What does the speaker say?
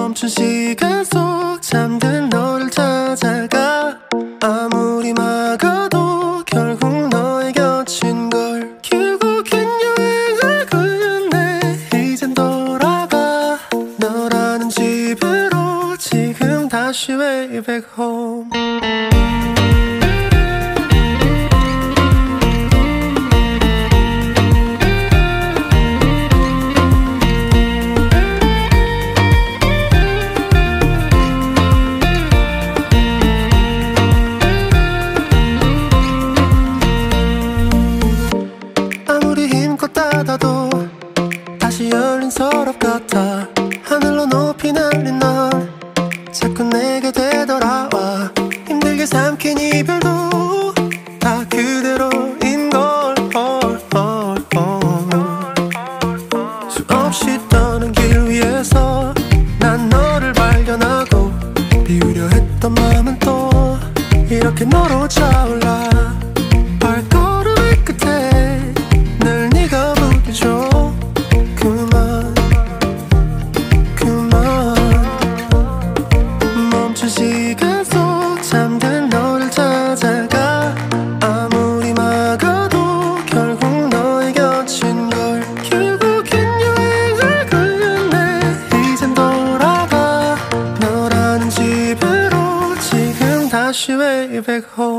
멈춘 시간 속 잠든 너를 찾아가. 아무리 막아도 결국 너의 곁인걸. 결국엔 여행을 끝내 이젠 돌아가. 너라는 집으로 지금 다시 way back home. 닫아도 다시 열린 서랍 같아. 하늘로 높이 날린 넌 자꾸 내게 되돌아와. 힘들게 삼킨 이별도 다 그대로인걸. 수없이 떠는 길 위에서 난 너를 발견하고 비우려 했던 마음은 또 이렇게 너로 차올라. 발걸음의 끝에 늘 네가 부딪혀. 그만 멈춘 시간 속 잠든 너를 찾아가. 아무리 막아도 결국 너의 곁인걸. 결국엔 여행을 끝내 이젠 돌아가. 너라는 집으로 지금 다시 way back home.